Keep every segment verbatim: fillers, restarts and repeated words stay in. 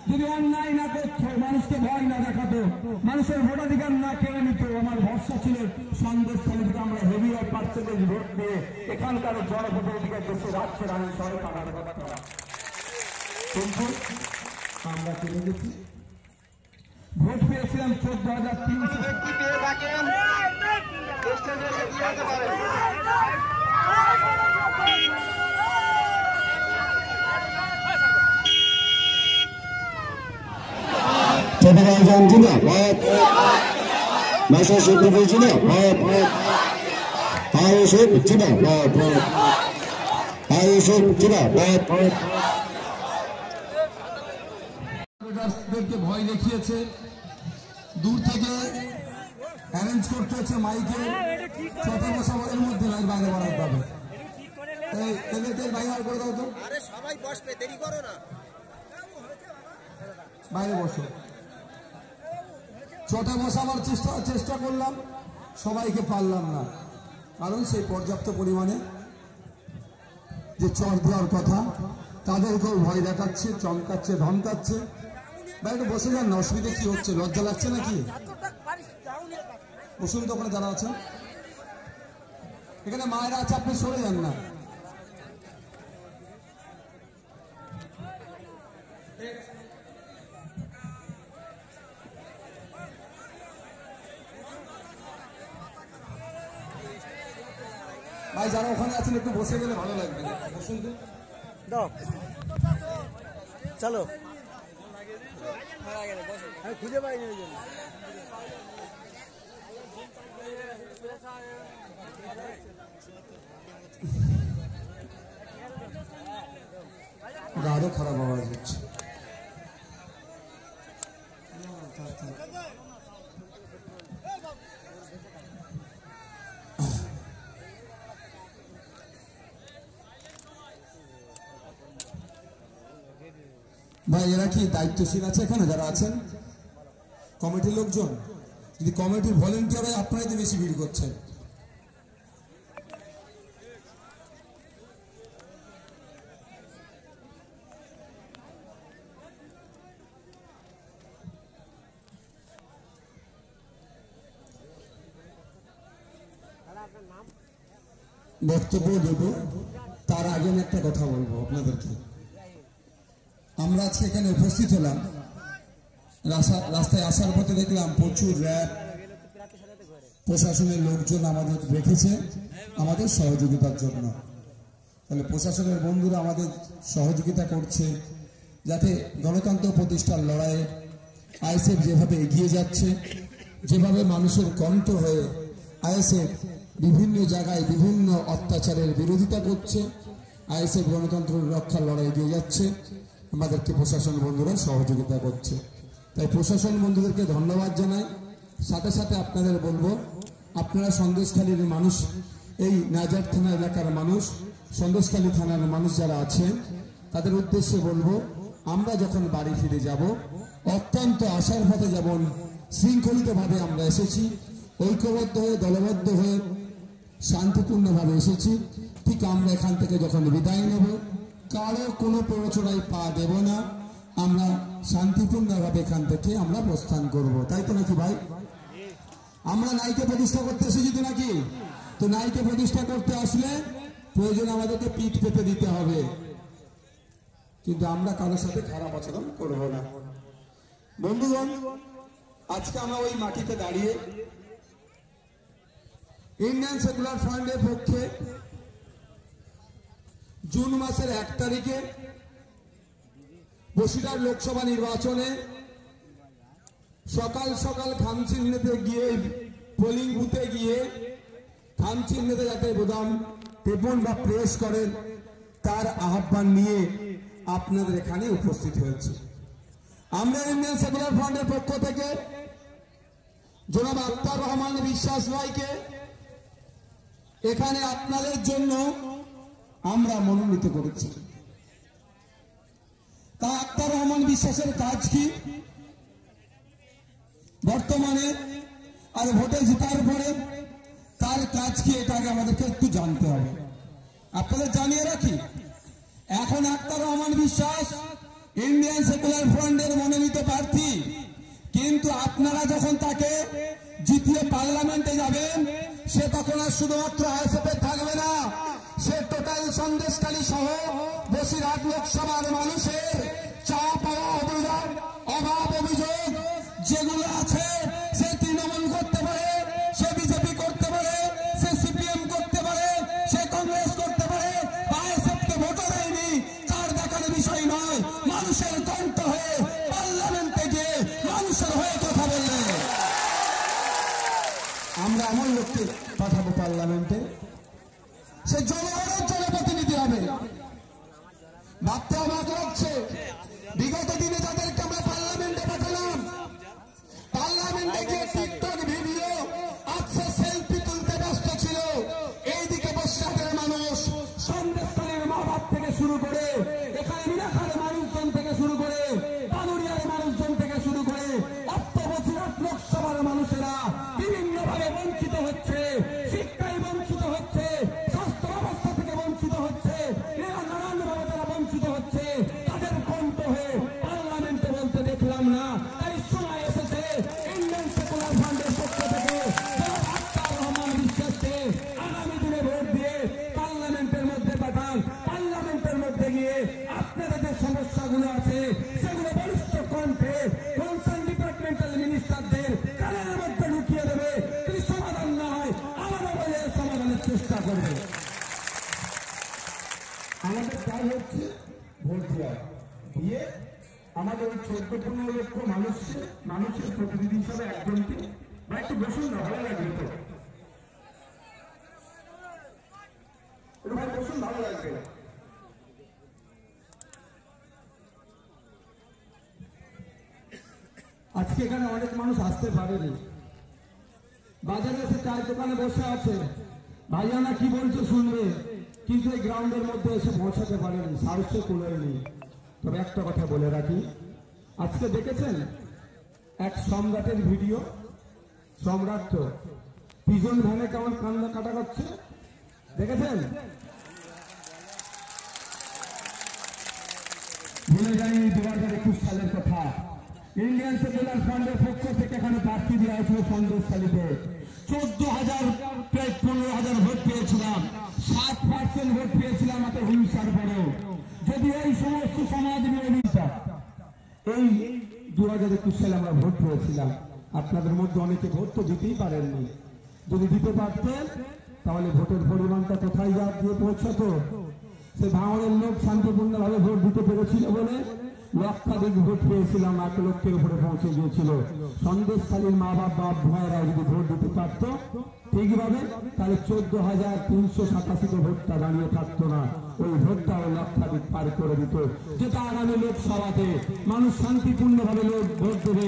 যদি অন্যায় না করতো, মানুষকে ভয় না দেখাতো, মানুষের ভোটাধিকার না কেড়ে নিত, আমার ভরসা ছিল সন্দেশখালী থেকে আমরা হেভি পার্সেন্টেজ ভোট দিয়ে এখানকার জনপ্রতিনিধিকে দেশে রাজ্যের আইন সবাই পাঠার কথা। কিন্তু আমরা চলে গেছি, ভোট পেয়েছিলাম চোদ্দ হাজার তিনশো ব্যক্তি পেয়ে থাকেন। Federal Jinnabad, Massachusetts Jinnabad, Ayuship Jinnabad, Ayuship Jinnabad. ভোটারদেরকে ভয় দেখিয়েছে, দূর থেকে অ্যারেঞ্জ করতে হচ্ছে মাইকে, ছোট বসাবারের মধ্যে নয়, বাইরে বাড়াতে হবে। এদেরকে বাইরে করে দাও তো, সবাই বসবে, দেরি করো না, বাইরে বসো। ছোট বসাবার চেষ্টা চেষ্টা করলাম, সবাইকে পারলাম না, কারণ সেই পর্যাপ্ত পরিমাণে যে চর দেওয়ার কথা তাদেরকেও ভয় দেখাচ্ছে, চমকাচ্ছে, ধমকাচ্ছে। বাইরে বসে যান না, অসুবিধা কি হচ্ছে? লজ্জা লাগছে নাকি? বসুন তো ওখানে যারা আছেন, এখানে মায়েরা আছে, আপনি সরে যান না। ভাই যারা ওখানে আছেন একটু বসে গেলে ভালো লাগবে। বসুন তো, দাও চলো, খুঁজে পাইনি ওই জন্য। আরো খারাপ আওয়াজ হচ্ছে। ভাই এরা কি দায়িত্বশীল আছে এখানে যারা আছেন কমিটির লোকজন? যদি কমিটির ভলেন্টিয়ার হয় আপনারাই তো বেশি ভিড় করছেন। বক্তব্য দেব তার আগে আমি একটা কথা বলবো আপনাদেরকে। আমরা আজকে এখানে উপস্থিত হলাম, রাস্তায় আসার পথে দেখলাম প্রচুর র্যাব প্রশাসনের লোকজন আমাদের রেখেছে আমাদের সহযোগিতার জন্য। তাহলে প্রশাসনের বন্ধুরা আমাদের সহযোগিতা করছে যাতে গণতন্ত্র প্রতিষ্ঠার লড়াইয়ে আইএসএফ যেভাবে এগিয়ে যাচ্ছে, যেভাবে মানুষের কণ্ঠ হয়ে আইএসএফ বিভিন্ন জায়গায় বিভিন্ন অত্যাচারের বিরোধিতা করছে, আইএসএফ গণতন্ত্র রক্ষার লড়াই এগিয়ে যাচ্ছে, আমাদেরকে প্রশাসন বন্ধুরা সহযোগিতা করছে। তাই প্রশাসন বন্ধুদেরকে ধন্যবাদ জানাই। সাথে সাথে আপনাদের বলবো, আপনারা সন্দেশখালীর মানুষ, এই নাজার থানা এলাকার মানুষ, সন্দেশখালী থানার মানুষ যারা আছেন তাদের উদ্দেশ্যে বলবো, আমরা যখন বাড়ি ফিরে যাব অত্যন্ত আশার পথে যেমন শৃঙ্খলিতভাবে আমরা এসেছি, ঐক্যবদ্ধ হয়ে দলবদ্ধ হয়ে শান্তিপূর্ণভাবে এসেছি, ঠিক আমরা এখান থেকে যখন বিদায় নেব কারো কোনো প্ররোচনায় পা দেব না, আমরা শান্তিপূর্ণভাবে এখান থেকে আমরা প্রস্থান করব। তাই তো নাকি ভাই? আমরা নাইকে প্রতিষ্ঠা করতে এসেছি তো নাকি? তো নাইকে প্রতিষ্ঠা করতে আসলে প্রয়োজন আমাদেরকে পিঠ পেতে দিতে হবে, কিন্তু আমরা কারোর সাথে খারাপ আচরণ করব না। বন্ধুগণ, আজকে আমরা ওই মাটিতে দাঁড়িয়ে ইন্ডিয়ান সেকুলার ফ্রন্টের পক্ষে জুন মাসের এক তারিখে বসিরহাট লোকসভা নির্বাচনে সকাল সকাল খামচিহ্নেতে গিয়ে, পোলিং বুথে গিয়ে খামচিহ্নেতে যাতে বোতাম টেপন বা প্রেস করেন তার আহ্বান নিয়ে আপনাদের এখানে উপস্থিত হয়েছে। আমরা ইন্ডিয়ান সেকুলার ফ্রন্টের পক্ষ থেকে জনাব আক্তার রহমান বিশ্বাস ভাইকে এখানে আপনাদের জন্য আমরা মনোনীত করেছি। তা আক্তার রহমান বিশ্বাসের কাজ কি বর্তমানে আর ভোটে জেতার পরে তার কাজ কি, এটাকে আমাদেরকে একটু জানতে হবে। আপনাদের জানিয়ে রাখি, এখন আক্তার রহমান বিশ্বাস ইন্ডিয়ান সেকুলার ফ্রন্টের মনোনীত প্রার্থী, কিন্তু আপনারা যখন তাকে জিতিয়ে পার্লামেন্টে যাবেন, সে তখন আর শুধুমাত্র আইএসএফ থাকবে না, সে টোটাল সন্দেশখালী সহ বসিরহাট লোকসভার মানুষের চাপ অভিযোগ অভাব অভিযোগ যেগুলো আছে, সে তৃণমূল করতে পারে, সে বিজেপি করতে পারে, সে সিপিএম করতে পারে, সে কংগ্রেস করতে পারে, আইএসএফকে ভোট দেয়নি তার দেখার বিষয় নয়, মানুষের কণ্ঠ হয়ে পার্লামেন্টে গিয়ে মানুষের হয়ে কথা বললে আমরা এমন লোককে পাঠাবো পার্লামেন্টে, সে জনগণের জনপ্রতিনিধি হবে। ভাবতে অবাক লাগছে, বিগত দিনে যাদেরকে আমরা পার্লামেন্টে পাঠালাম, পার্লামেন্টে গিয়ে টিকটক ভিডিও আজকে সেলফি তুলতে ব্যস্ত ছিল, এইদিকে বসিরহাটের মানুষ সন্দেশখালীর মা বাপ থেকে শুরু করে, এখানে মিনাখার মানুষজন থেকে শুরু করে, পানুরিয়ার মানুষজন থেকে শুরু করে, অপ্ত বসিরহাট লোকসভার মানুষেরা বিভিন্ন ভাবে বঞ্চিত হচ্ছে, শিক্ষায় বঞ্চিত হচ্ছে, স্বাস্থ্য ব্যবস্থা থেকে বঞ্চিত হচ্ছে, নানান ভাবে তারা বঞ্চিত হচ্ছে, তাদের কণ্ঠ হয়ে পার্লামেন্টে বলতে দেখলাম না। তাই সময় এসেছে ইন্ডিয়ান সেকুলার ফ্রন্টের পক্ষ থেকে জনাব আখতার রহমান বিশ্বাসকে আগামী দিনে ভোট দিয়ে পার্লামেন্টের মধ্যে পাঠান। পার্লামেন্টের মধ্যে গিয়ে আপনাদের যে সমস্যাগুলো আছে সেগুলো বলিষ্ঠ কণ্ঠে কনসার্ন ডিপার্টমেন্টাল মিনিস্টারদের কানের মধ্যে ঢুকিয়ে দেবে, যদি সমাধান না হয় আমরা বলে সমাধানের চেষ্টা করবে। আমাদের কাজ হচ্ছে ভোট দেওয়া, দিয়ে আমাদের ওই চোদ্দ পনেরো লক্ষ মানুষকে মানুষের প্রতিনিধি হিসাবে একজনকে বা একটু বসুন না, ভালো লাগবে তো একটু ভাই বসুন, ভালো লাগবে। আজকে এখানে অনেক মানুষ আসতে পারেনি, বাজারে এসে চায়ের দোকানে বসে আছে, ভাইয়ানা কি বলছে শুনবে, কিন্তু এই গ্রাউন্ডের মধ্যে এসে পৌঁছাতে পারেনি, সাহসে কুলোয়নি। তবে একটা কথা বলে রাখি, আজকে দেখেছেন এক সম্রাটের ভিডিও, সম্রাট তো পিজন ভ্যানে কেমন কান্না কাটা করছে, দেখেছেন? ভুলে যায়নি দু হাজার একুশ সালের কথা, ইন্ডিয়ান সেকুলার ফ্রন্টের পক্ষ থেকে এখানে প্রার্থী দেওয়া হয়েছিল সন্দেশখালীতে, চোদ্দ হাজার প্রায় পনেরো হাজার ভোট পেয়েছিলাম, সাত পার্সেন্ট ভোট পেয়েছিলাম এত হিংসার পরেও। যদি এই সমস্ত সমাজ বিরোধিতা, এই দু হাজার একুশ সালে আমরা ভোট পেয়েছিলাম, আপনাদের মধ্যে অনেকে ভোট তো দিতেই পারেননি, যদি দিতে পারতেন তাহলে ভোটের পরিমাণটা কোথায় যা দিয়ে পৌঁছতো। সে ভাঙড়ের লোক শান্তিপূর্ণভাবে ভোট দিতে পেরেছিল বলে লক্ষাধিক ভোট পেয়েছিলাম, এক লক্ষের উপরে পৌঁছে গিয়েছিল। সন্দেশখালীর মা বাপ বাপ ভাইয়েরা যদি ভোট দিতে পারত ঠিকভাবে, তাহলে চোদ্দ হাজার তিনশো সাতাশিতে ভোটটা দাঁড়িয়ে থাকতো না, ওই ভোটটা ওই লক্ষাধিক পার করে দিত, যেটা আগামী লোকসভাতে মানুষ শান্তিপূর্ণভাবে লোক ভোট দেবে।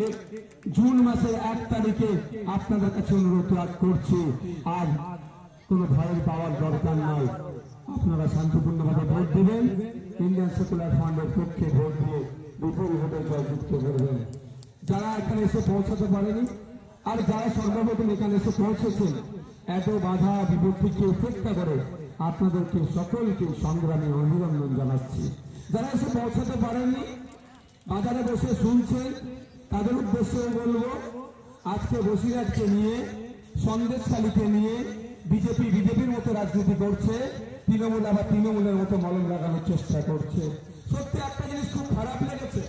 জুন মাসের এক তারিখে আপনাদের কাছে অনুরোধ করছি, আর কোন ভয়ের পাওয়ার দরকার নাই, আপনারা শান্তিপূর্ণভাবে ভোট দিবেন, ইন্ডিয়ান সেকুলার ফ্রন্টের পক্ষে ভোট দিয়ে বিপুল ভোটের জয়যুক্ত করবেন। যারা এখানে এসে পৌঁছাতে পারেনি আর যারা সর্বপ্রথম এখানে এসে পৌঁছেছেন, এত বাধা বিপত্তিকে উপেক্ষা করে আপনাদেরকে সকলকে সংগ্রামী অভিনন্দন জানাচ্ছি। যারা এসে পৌঁছাতে পারেননি, বাজারে বসে শুনছেন, তাদের উদ্দেশ্যে বলবো, আজকে বসিরহাটকে নিয়ে, সন্দেশখালীকে নিয়ে বিজেপি বিজেপির মতো রাজনীতি করছে, তৃণমূল আবার তৃণমূলের মতো মলম লাগানোর চেষ্টা করছে। সত্যি একটা জিনিস খুব খারাপ লেগেছে,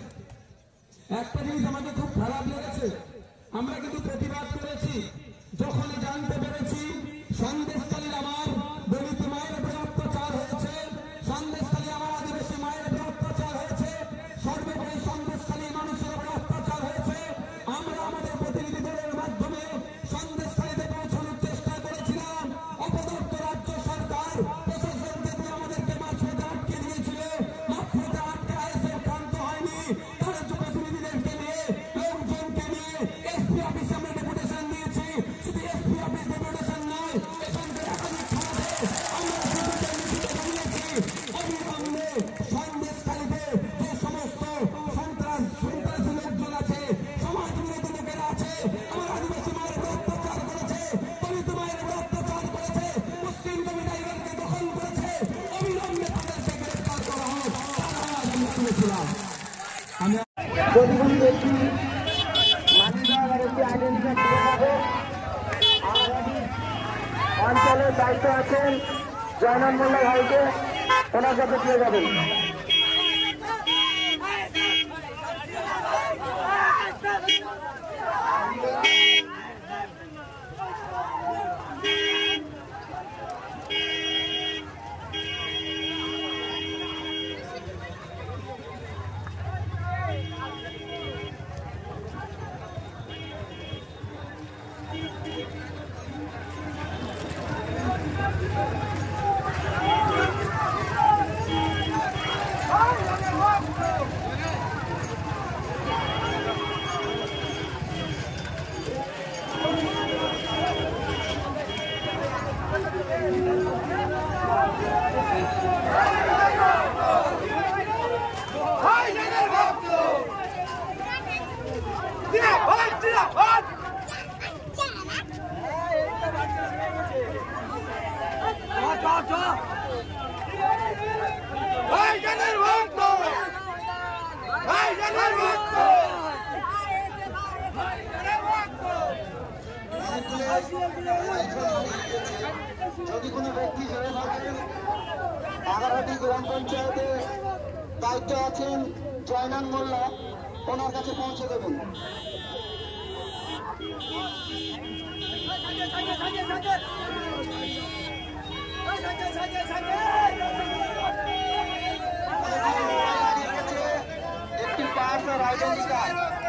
একটা জিনিস আমাকে খুব খারাপ লেগেছে, আমরা কিন্তু প্রতিবাদ করেছি যখনই জানতে পেরেছি সন্দেশখালীর আমার দলিত মায়ের উপরে অত্যাচার হয়েছে, সন্দেশখালী আমার আদিবাসী মায়ের উপরে অত্যাচার হয়েছে, সর্বোপরি সন্দেশখালী মানুষের উপরে অত্যাচার হয়েছে। আমরা আমাদের প্রতিনিধি দলের মাধ্যমে সন্দেশখালীতে পৌঁছানোর চেষ্টা করেছিলাম, অপদস্থ রাজ্য সরকার প্রশাসনকে দিয়ে আমাদেরকে মাঝপথে আটকে দিয়েছিল, মাঝপথে আটকে আইএসএফ ক্ষান্ত হয়নি, তারা প্রতিনিধিদেরকে নিয়ে লোকজনকে নিয়ে এসপি অফিসে আমরা ডেপুটেশন দিয়েছি, শুধু এসপি আমি যদি কোনো ব্যক্তি মানি ব্যাগ আর একটি আইডেন্টি কার্ড তুলে পাবে, অঞ্চলের দায়িত্ব আছেন জয়নাল মোল্লা ভাইকে, ওনার কাছে তুলে যাবেন। যদি কোনো ব্যক্তি জেনে থাকেন, আগারহাটি গ্রাম পঞ্চায়েতে দায়িত্ব আছেন জয়নাল মোল্লা, ওনার কাছে পৌঁছে দেবেন। একটি পাস আর আইডেন্টি কার্ড